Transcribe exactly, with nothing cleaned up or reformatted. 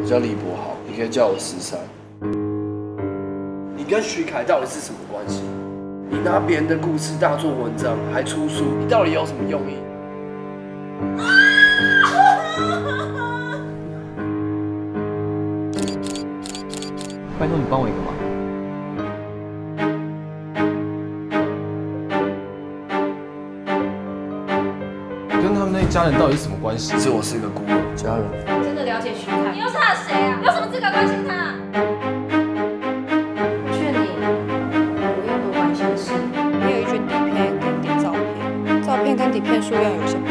我叫李博豪，你可以叫我十三。你跟徐凯到底是什么关系？你拿别人的故事大做文章，还出书，你到底有什么用意？ 拜托你帮我一个忙。跟他们那一家人到底是什么关系？ 其实我是一个孤儿，家人。 真的了解徐凯？你又是他的谁啊？有什么资格关心他？我劝你不要多关心事。 你有一卷底片跟一点照片，照片跟底片数量有些不